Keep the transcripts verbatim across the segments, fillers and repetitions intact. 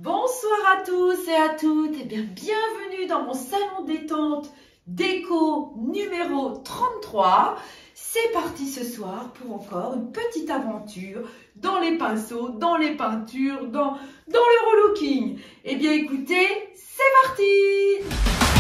Bonsoir à tous et à toutes, et bien bienvenue dans mon salon détente déco numéro trente-trois. C'est parti ce soir pour encore une petite aventure dans les pinceaux, dans les peintures, dans, dans le relooking. Et bien écoutez, c'est parti!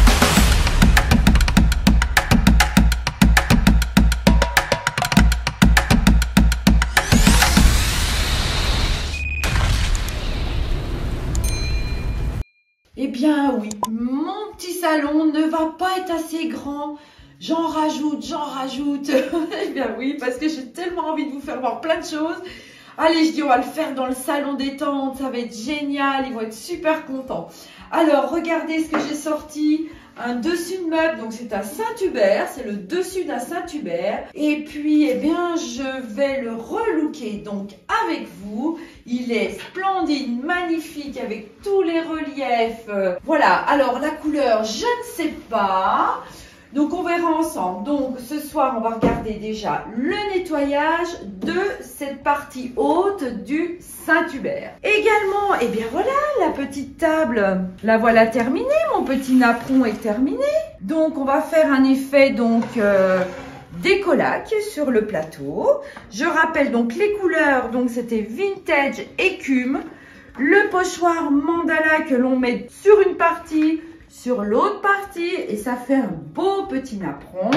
Eh bien oui, mon petit salon ne va pas être assez grand. J'en rajoute, j'en rajoute. Eh bien oui, parce que j'ai tellement envie de vous faire voir plein de choses. Allez, je dis on va le faire dans le salon détente, ça va être génial, ils vont être super contents. Alors, regardez ce que j'ai sorti. Un dessus de meuble, donc c'est un Saint-Hubert, c'est le dessus d'un Saint-Hubert. Et puis, eh bien, je vais le relooker donc avec vous. Il est splendide, magnifique, avec tous les reliefs. Voilà, alors la couleur, je ne sais pas. Donc, on verra ensemble. Donc, ce soir, on va regarder déjà le nettoyage de cette partie haute du Saint-Hubert. Également, eh bien voilà, la petite table, la voilà terminée. Mon petit napperon est terminé. Donc, on va faire un effet donc euh, décollaque sur le plateau. Je rappelle donc les couleurs. Donc, c'était vintage écume. Le pochoir mandala que l'on met sur une partie, sur l'autre partie, et ça fait un beau petit napperon.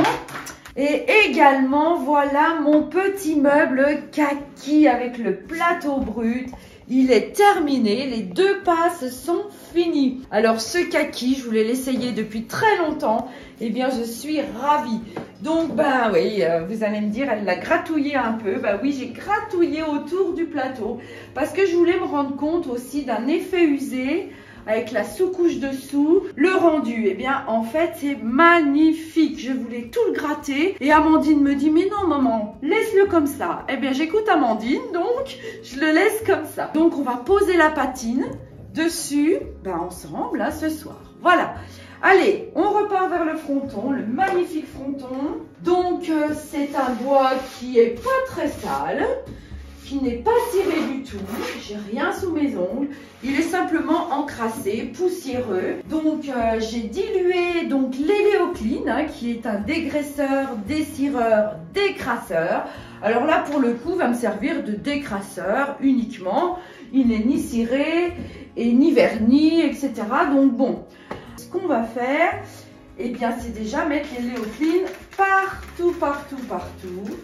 Et également, voilà mon petit meuble kaki avec le plateau brut. Il est terminé, les deux passes sont finies. Alors ce kaki, je voulais l'essayer depuis très longtemps. Eh bien, je suis ravie. Donc, ben oui, euh, vous allez me dire, elle l'a gratouillé un peu. Ben oui, j'ai gratouillé autour du plateau parce que je voulais me rendre compte aussi d'un effet usé avec la sous-couche dessous. Le rendu, eh bien, en fait, c'est magnifique. Je voulais tout le gratter. Et Amandine me dit, mais non, maman, laisse-le comme ça. Eh bien, j'écoute Amandine, donc je le laisse comme ça. Donc, on va poser la patine dessus, ben, ensemble, là, ce soir. Voilà. Allez, on repart vers le fronton, le magnifique fronton. Donc, euh, c'est un bois qui est pas très sale, qui n'est pas tiré du tout, j'ai rien sous mes ongles, il est simplement encrassé, poussiéreux. Donc euh, j'ai dilué donc l'Éléocline, hein, qui est un dégraisseur, dessireur, décrasseur. Alors là pour le coup va me servir de décrasseur uniquement, il n'est ni ciré et ni verni, et cetera. Donc bon, ce qu'on va faire, eh bien c'est déjà mettre l'Éléocline partout, partout, partout.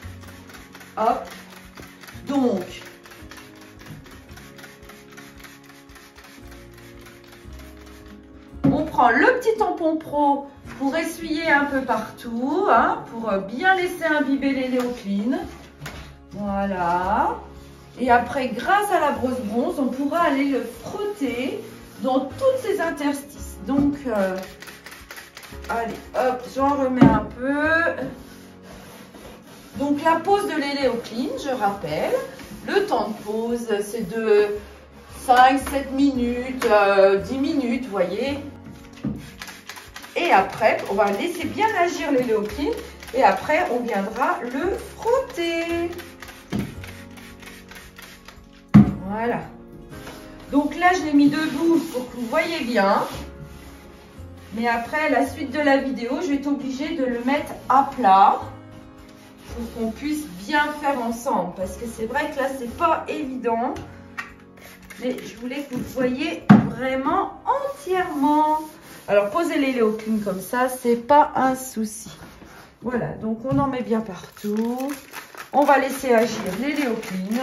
Hop. Donc, on prend le petit tampon pro pour essuyer un peu partout, hein, pour bien laisser imbiber l'Éléocline. Voilà. Et après, grâce à la brosse bronze, on pourra aller le frotter dans toutes ces interstices. Donc, euh, allez, hop, j'en remets un peu. Donc la pose de l'Éléocline, je rappelle, le temps de pause c'est de cinq sept minutes, euh, dix minutes, vous voyez. Et après, on va laisser bien agir l'Éléocline et après on viendra le frotter. Voilà. Donc là je l'ai mis debout pour que vous voyez bien. Mais après la suite de la vidéo, je vais être obligée de le mettre à plat, pour qu'on puisse bien faire ensemble, parce que c'est vrai que là c'est pas évident, mais je voulais que vous voyez vraiment entièrement. Alors posez l'Éléocline comme ça, c'est pas un souci. Voilà, donc on en met bien partout, on va laisser agir l'Éléocline.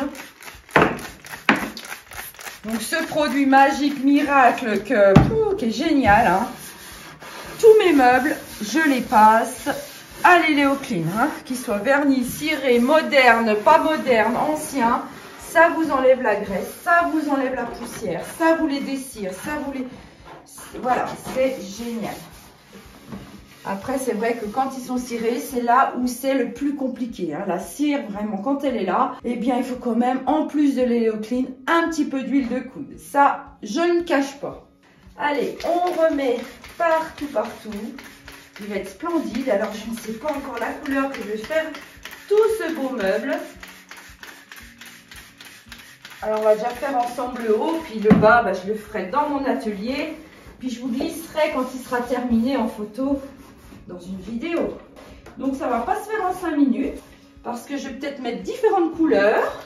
Donc ce produit magique miracle que, pou, qui est génial, hein. Tous mes meubles je les passe à l'Éléocline, hein, qu'il soit verni, ciré, moderne, pas moderne, ancien, ça vous enlève la graisse, ça vous enlève la poussière, ça vous les dessire, ça vous les... Voilà, c'est génial. Après, c'est vrai que quand ils sont cirés, c'est là où c'est le plus compliqué. Hein. La cire, vraiment, quand elle est là, eh bien, il faut quand même, en plus de l'Éléocline, un petit peu d'huile de coude. Ça, je ne cache pas. Allez, on remet partout, partout. Il va être splendide. Alors, je ne sais pas encore la couleur que je vais faire tout ce beau meuble. Alors on va déjà faire ensemble le haut, puis le bas, bah, je le ferai dans mon atelier. Puis je vous glisserai quand il sera terminé en photo dans une vidéo. Donc ça ne va pas se faire en cinq minutes parce que je vais peut-être mettre différentes couleurs.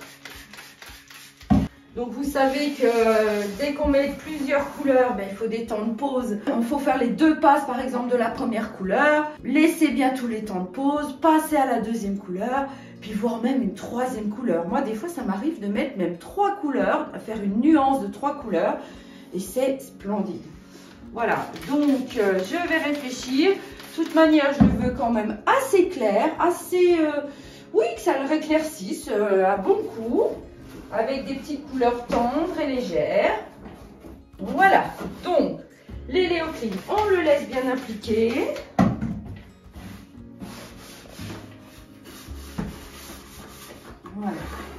Donc vous savez que dès qu'on met plusieurs couleurs, ben, il faut des temps de pause. Il faut faire les deux passes par exemple de la première couleur, laisser bien tous les temps de pause, passer à la deuxième couleur, puis voire même une troisième couleur. Moi des fois ça m'arrive de mettre même trois couleurs, à faire une nuance de trois couleurs et c'est splendide. Voilà, donc euh, je vais réfléchir. De toute manière je le veux quand même assez clair, assez... Euh, oui, que ça le réclaircisse euh, à bon coup. Avec des petites couleurs tendres et légères. Voilà, donc l'éléocline, on le laisse bien appliquer. Voilà.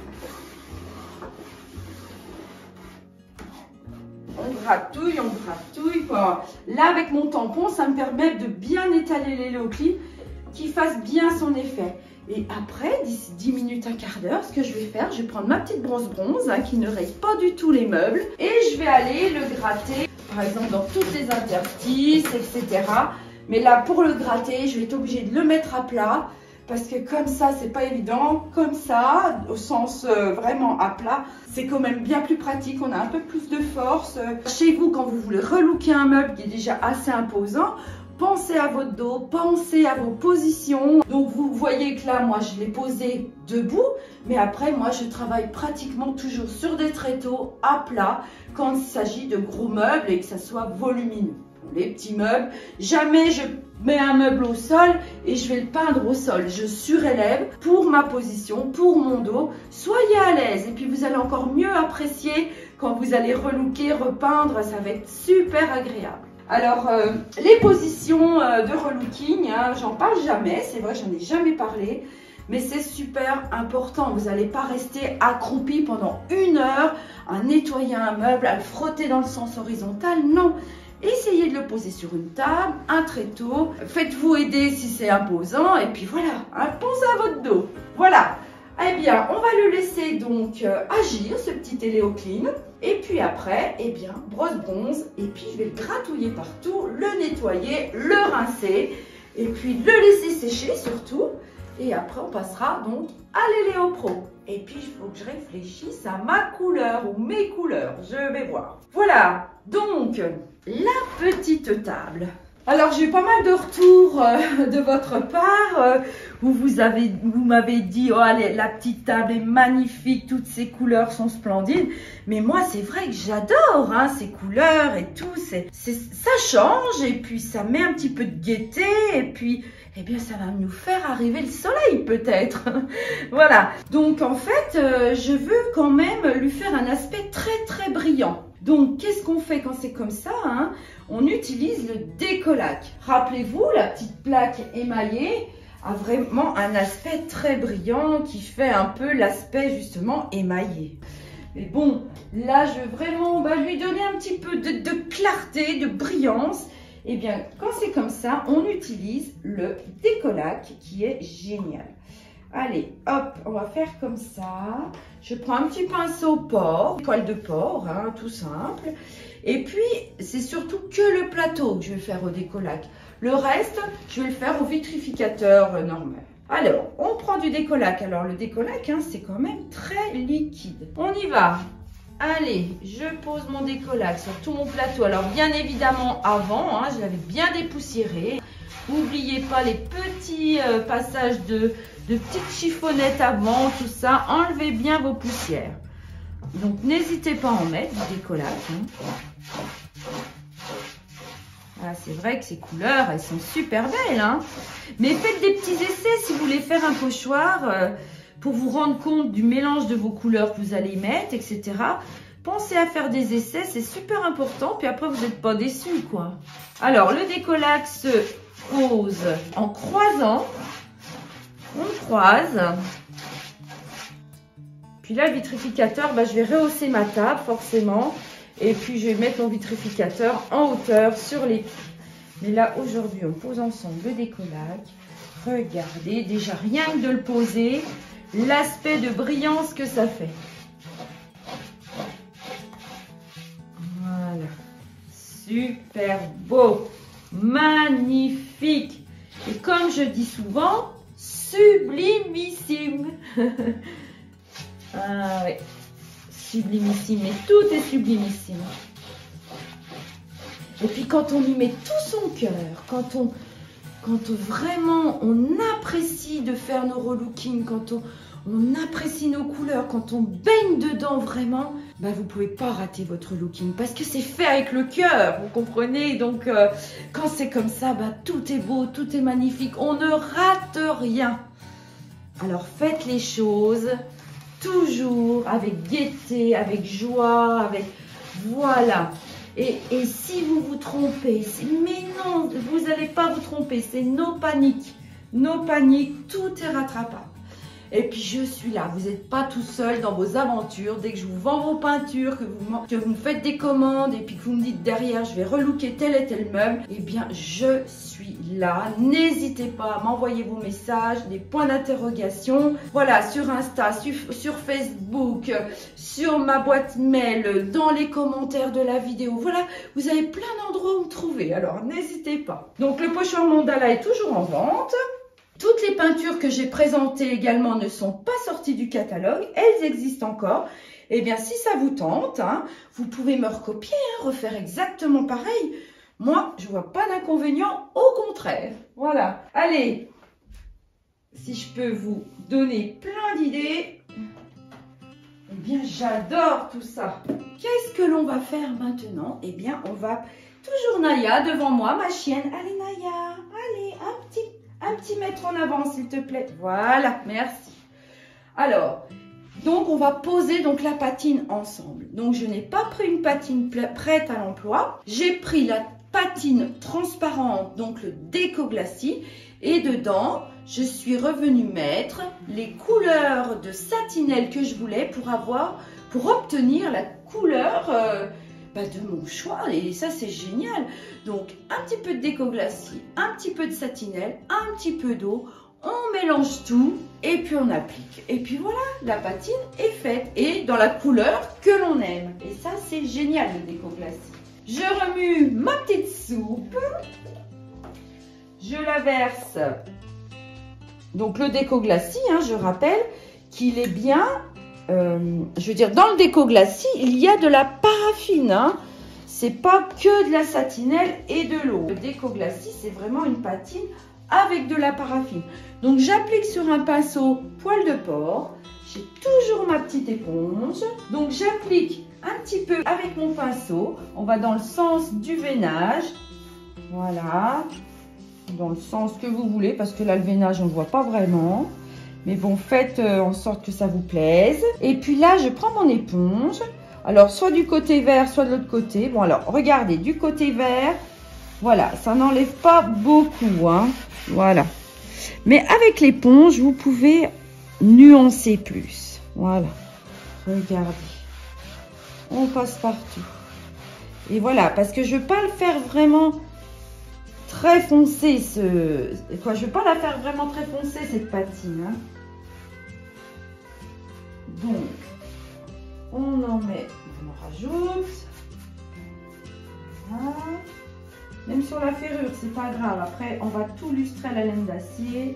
On gratouille, on gratouille. Quoi. Là, avec mon tampon, ça me permet de bien étaler l'éléocline, qui fasse bien son effet. Et après, d'ici dix minutes, un quart d'heure, ce que je vais faire, je vais prendre ma petite brosse bronze hein, qui ne raye pas du tout les meubles et je vais aller le gratter, par exemple dans toutes les interstices, et cetera. Mais là, pour le gratter, je vais être obligée de le mettre à plat parce que comme ça, c'est pas évident. Comme ça, au sens euh, vraiment à plat, c'est quand même bien plus pratique. On a un peu plus de force. Chez vous, quand vous voulez relooker un meuble qui est déjà assez imposant, pensez à votre dos, pensez à vos positions. Donc vous voyez que là, moi, je l'ai posé debout. Mais après, moi, je travaille pratiquement toujours sur des tréteaux à plat quand il s'agit de gros meubles et que ça soit volumineux. Les petits meubles, jamais je mets un meuble au sol et je vais le peindre au sol. Je surélève pour ma position, pour mon dos. Soyez à l'aise et puis vous allez encore mieux apprécier quand vous allez relooker, repeindre. Ça va être super agréable. Alors, euh, les positions euh, de relooking, hein, j'en parle jamais, c'est vrai, j'en ai jamais parlé, mais c'est super important. Vous n'allez pas rester accroupi pendant une heure à nettoyer un meuble, à le frotter dans le sens horizontal, non. Essayez de le poser sur une table, un tréteau, faites-vous aider si c'est imposant, et puis voilà, hein, pensez à votre dos. Voilà. Eh bien, on va le laisser donc euh, agir, ce petit éléocline. Et puis après, eh bien, brosse bronze. Et puis, je vais le gratouiller partout, le nettoyer, le rincer. Et puis, le laisser sécher surtout. Et après, on passera donc à l'Éléo-Pro. Et puis, il faut que je réfléchisse à ma couleur ou mes couleurs. Je vais voir. Voilà. Donc, la petite table. Alors, j'ai eu pas mal de retours euh, de votre part euh, où vous avez, vous m'avez dit « Oh, allez, la petite table est magnifique, toutes ces couleurs sont splendides. » Mais moi, c'est vrai que j'adore hein, ces couleurs et tout. C'est, c'est, ça change et puis ça met un petit peu de gaieté et puis, eh bien, ça va nous faire arriver le soleil peut-être. Voilà. Donc, en fait, euh, je veux quand même lui faire un aspect très, très brillant. Donc, qu'est-ce qu'on fait quand c'est comme ça hein? On utilise le décollac. Rappelez-vous, la petite plaque émaillée a vraiment un aspect très brillant qui fait un peu l'aspect justement émaillé. Mais bon, là, je veux vraiment bah, lui donner un petit peu de, de clarté, de brillance. Eh bien, quand c'est comme ça, on utilise le décollac qui est génial. Allez, hop, on va faire comme ça. Je prends un petit pinceau porc, poil de porc, hein, tout simple. Et puis, c'est surtout que le plateau que je vais faire au décollac. Le reste, je vais le faire au vitrificateur euh, normal. Alors, on prend du décollac. Alors, le décollac, hein, c'est quand même très liquide. On y va. Allez, je pose mon décollac sur tout mon plateau. Alors, bien évidemment, avant, hein, je l'avais bien dépoussiéré. N'oubliez pas les petits euh, passages de, de petites chiffonnettes avant, tout ça. Enlevez bien vos poussières. Donc, n'hésitez pas à en mettre du décollac. Hein. Voilà, c'est vrai que ces couleurs, elles sont super belles. Hein. Mais faites des petits essais si vous voulez faire un pochoir euh, pour vous rendre compte du mélange de vos couleurs que vous allez mettre, et cetera. Pensez à faire des essais, c'est super important. Puis après, vous n'êtes pas déçus, quoi. Alors, le décollac se pose en croisant. On croise. Puis là, le vitrificateur, bah, je vais rehausser ma table, forcément. Et puis, je vais mettre mon vitrificateur en hauteur sur les pieds. Mais là, aujourd'hui, on pose ensemble le décollac. Regardez, déjà, rien que de le poser, l'aspect de brillance que ça fait. super beau, magnifique. Et comme je dis souvent, sublimissime. Ah oui, sublimissime, mais tout est sublimissime. Et puis quand on y met tout son cœur, quand on, quand vraiment on apprécie de faire nos relookings, quand on, on apprécie nos couleurs, quand on baigne dedans vraiment, bah vous ne pouvez pas rater votre looking parce que c'est fait avec le cœur, vous comprenez? Donc euh, quand c'est comme ça, bah, tout est beau, tout est magnifique, on ne rate rien. Alors faites les choses toujours avec gaieté, avec joie, avec... Voilà. Et, et si vous vous trompez, mais non, vous n'allez pas vous tromper, c'est nos paniques. Nos paniques, tout est rattrapable. Et puis je suis là, vous n'êtes pas tout seul dans vos aventures. Dès que je vous vends vos peintures, que vous, que vous me faites des commandes et puis que vous me dites derrière, je vais relooker tel et tel meuble, eh bien je suis là. N'hésitez pas à m'envoyer vos messages, des points d'interrogation. Voilà, sur Insta, sur, sur Facebook, sur ma boîte mail, dans les commentaires de la vidéo. Voilà, vous avez plein d'endroits où me trouver, alors n'hésitez pas. Donc le pochoir mandala est toujours en vente. Toutes les peintures que j'ai présentées également ne sont pas sorties du catalogue, elles existent encore. Eh bien, si ça vous tente, hein, vous pouvez me recopier, hein, refaire exactement pareil. Moi, je vois pas d'inconvénient, au contraire. Voilà. Allez, si je peux vous donner plein d'idées, eh bien, j'adore tout ça. Qu'est-ce que l'on va faire maintenant? Eh bien, on va... Toujours Naya devant moi, ma chienne. Allez, Naya, allez, un petit Un petit mètre en avant, s'il te plaît. Voilà, merci. Alors, donc on va poser donc la patine ensemble. Donc je n'ai pas pris une patine prête à l'emploi. J'ai pris la patine transparente, donc le Déco-Glacis. Et dedans, je suis revenue mettre les couleurs de satinelle que je voulais pour avoir, pour obtenir la couleur euh, bah, de mon choix. Et ça, c'est génial. Donc, un petit peu de Déco-Glacis, un petit peu de satinelle, un petit peu d'eau. On mélange tout et puis on applique. Et puis voilà, la patine est faite. Et dans la couleur que l'on aime. Et ça, c'est génial, le Déco-Glacis. Je remue ma petite soupe. Je la verse. Donc, le Déco-Glacis, hein, je rappelle qu'il est bien... Euh, je veux dire, dans le Déco-Glacis, il y a de la paraffine. Hein. C'est pas que de la satinelle et de l'eau. Le Déco-Glacis, c'est vraiment une patine avec de la paraffine. Donc, j'applique sur un pinceau poil de porc. J'ai toujours ma petite éponge. Donc, j'applique un petit peu avec mon pinceau. On va dans le sens du veinage. Voilà. Dans le sens que vous voulez, parce que là, le veinage, on ne voit pas vraiment. Mais bon, faites en sorte que ça vous plaise. Et puis là, je prends mon éponge. Alors, soit du côté vert, soit de l'autre côté. Bon, alors, regardez, du côté vert, voilà, ça n'enlève pas beaucoup, hein. Voilà. Mais avec l'éponge, vous pouvez nuancer plus. Voilà. Regardez. On passe partout. Et voilà, parce que je ne veux pas le faire vraiment très foncé, ce... Quoi, je ne veux pas la faire vraiment très foncée, cette patine, hein. Donc, on en met, on en rajoute. Voilà. Même sur la ferrure, c'est pas grave. Après, on va tout lustrer à la laine d'acier.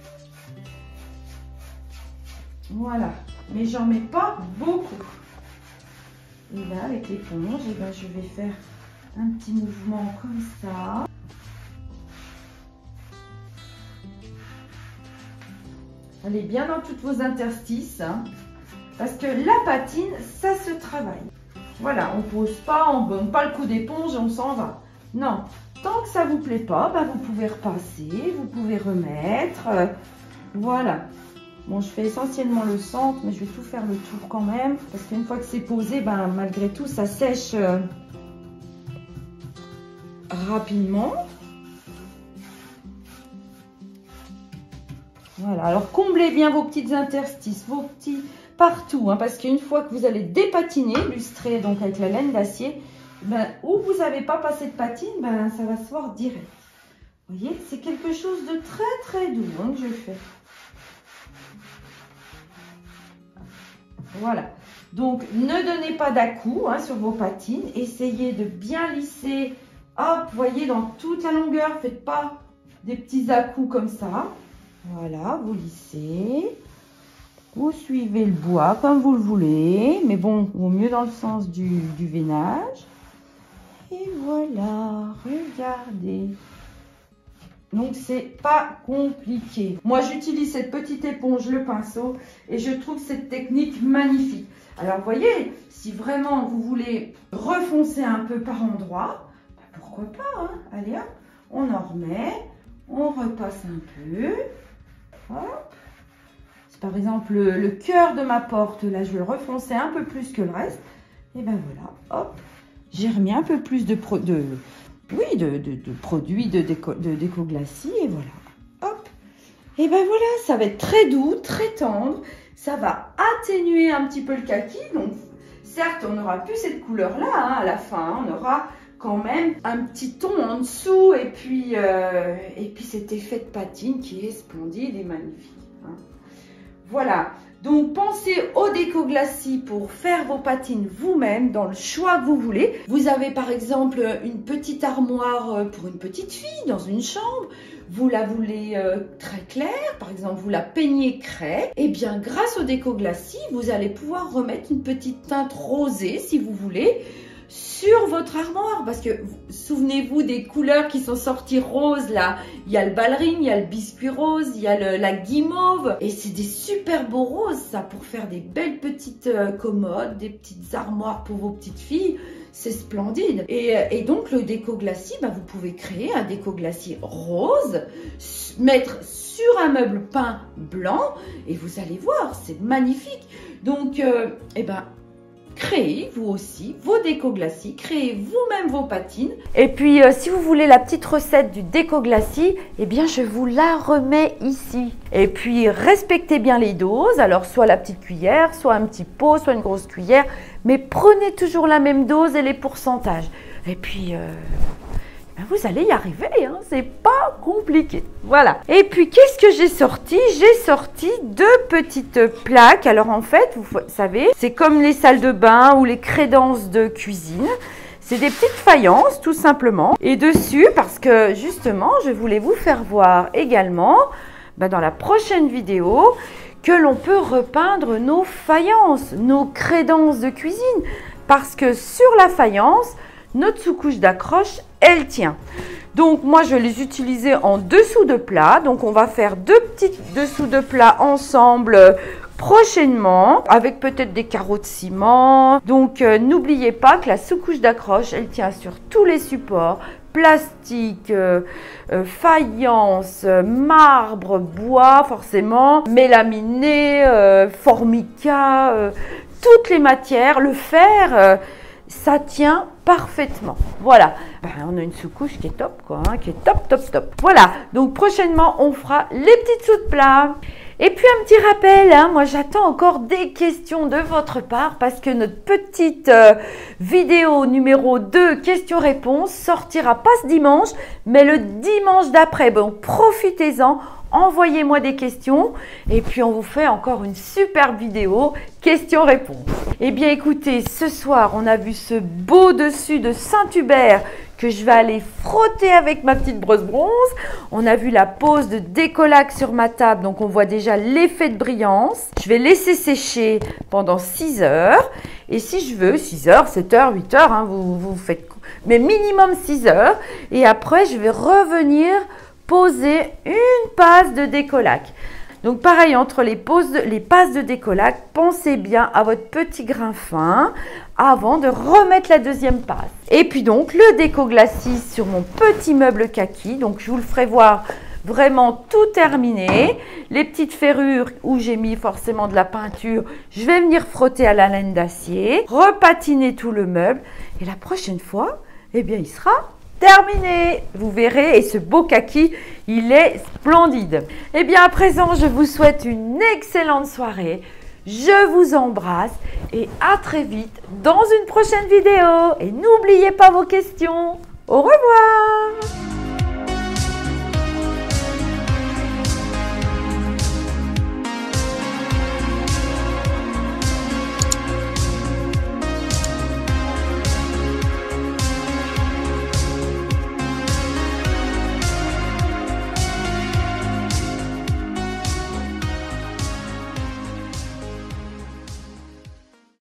Voilà. Mais j'en mets pas beaucoup. Et là, avec l'éponge, eh ben, je vais faire un petit mouvement comme ça. Allez bien dans toutes vos interstices, hein, parce que la patine, ça se travaille. Voilà, on ne pose pas, on ne donne pas le coup d'éponge et on s'en va. Non, tant que ça ne vous plaît pas, bah, vous pouvez repasser, vous pouvez remettre. Euh, voilà. Bon, je fais essentiellement le centre, mais je vais tout faire le tour quand même, parce qu'une fois que c'est posé, bah, malgré tout, ça sèche euh, rapidement. Voilà, alors comblez bien vos petites interstices, vos petits partout, hein, parce qu'une fois que vous allez dépatiner, lustrer donc avec la laine d'acier, ben, où vous n'avez pas passé de patine, ben, ça va se voir direct. Vous voyez, c'est quelque chose de très très doux, hein, que je fais. Voilà, Donc, ne donnez pas d'à-coups hein, sur vos patines. Essayez de bien lisser. Hop, voyez, dans toute la longueur. Faites pas des petits à-coups comme ça. Voilà, vous lissez. Vous suivez le bois comme vous le voulez. Mais bon, au mieux dans le sens du, du veinage. Et voilà, regardez. Donc, c'est pas compliqué. Moi, j'utilise cette petite éponge, le pinceau, et je trouve cette technique magnifique. Alors, vous voyez, si vraiment vous voulez refoncer un peu par endroit, bah, pourquoi pas, hein? Allez, hop, on en remet, on repasse un peu. Hop. C'est par exemple le, le cœur de ma porte, là, je vais le refoncer un peu plus que le reste. Et ben voilà, hop, j'ai remis un peu plus de... Pro, de Oui, de, de, de produits de déco, de déco glacis et voilà. Hop. Et ben voilà, ça va être très doux, très tendre. Ça va atténuer un petit peu le kaki. Donc, certes, on n'aura plus cette couleur-là hein, à la fin. On aura quand même un petit ton en dessous et puis, euh, et puis cet effet de patine qui est splendide et magnifique. Hein. Voilà. Donc, pensez au déco glacis pour faire vos patines vous-même dans le choix que vous voulez. Vous avez par exemple une petite armoire pour une petite fille dans une chambre. Vous la voulez euh, très claire, par exemple vous la peignez craie. Et bien grâce au déco glacis, vous allez pouvoir remettre une petite teinte rosée si vous voulez sur votre armoire, parce que souvenez-vous des couleurs qui sont sorties roses là, il y a le ballerine, il y a le biscuit rose, il y a le, la guimauve, et c'est des super beaux roses ça, pour faire des belles petites euh, commodes, des petites armoires pour vos petites filles, c'est splendide. Et, et donc le déco glacis, bah, vous pouvez créer un déco glacis rose, mettre sur un meuble peint blanc, et vous allez voir, c'est magnifique. Donc, euh, eh ben, créez vous aussi vos déco glacis, créez vous-même vos patines. Et puis euh, si vous voulez la petite recette du déco glacis, eh bien je vous la remets ici. Et puis respectez bien les doses, alors soit la petite cuillère, soit un petit pot, soit une grosse cuillère, mais prenez toujours la même dose et les pourcentages. Et puis euh, vous allez y arriver, hein, c'est pas compliqué. Voilà. Et puis, qu'est-ce que j'ai sorti? J'ai sorti deux petites plaques. Alors, en fait, vous savez, c'est comme les salles de bain ou les crédences de cuisine. C'est des petites faïences, tout simplement. Et dessus, parce que, justement, je voulais vous faire voir également, ben, dans la prochaine vidéo, que l'on peut repeindre nos faïences, nos crédences de cuisine. Parce que sur la faïence, notre sous-couche d'accroche, elle tient. Donc, moi, je vais les utiliser en dessous de plat. Donc, on va faire deux petits dessous de plat ensemble euh, prochainement, avec peut-être des carreaux de ciment. Donc, euh, n'oubliez pas que la sous-couche d'accroche, elle tient sur tous les supports. Plastique, euh, euh, faïence, euh, marbre, bois, forcément, mélaminé, euh, formica, euh, toutes les matières. Le fer... Euh, ça tient parfaitement. Voilà. Ben, on a une sous-couche qui est top, quoi, hein, qui est top, top, top. Voilà. Donc, prochainement, on fera les petites sous de plat. Et puis, un petit rappel, hein, moi, j'attends encore des questions de votre part parce que notre petite euh, vidéo numéro deux, questions-réponses, sortira pas ce dimanche, mais le dimanche d'après. Bon, profitez-en. Envoyez-moi des questions et puis on vous fait encore une superbe vidéo questions-réponses. Eh bien écoutez, ce soir on a vu ce beau dessus de Saint-Hubert que je vais aller frotter avec ma petite brosse bronze. On a vu la pose de décollac sur ma table, donc on voit déjà l'effet de brillance. Je vais laisser sécher pendant six heures et si je veux, six heures, sept heures, huit heures, hein, vous, vous faites, mais minimum six heures et après je vais revenir poser une passe de décollac. Donc pareil, entre les, poses de, les passes de décollac, pensez bien à votre petit grain fin avant de remettre la deuxième passe. Et puis donc le déco glacis sur mon petit meuble kaki. Donc je vous le ferai voir vraiment tout terminé. Les petites ferrures où j'ai mis forcément de la peinture, je vais venir frotter à la laine d'acier, repatiner tout le meuble. Et la prochaine fois, eh bien il sera terminé, vous verrez, et ce beau kaki, il est splendide. Et bien à présent, je vous souhaite une excellente soirée. Je vous embrasse et à très vite dans une prochaine vidéo. Et n'oubliez pas vos questions. Au revoir.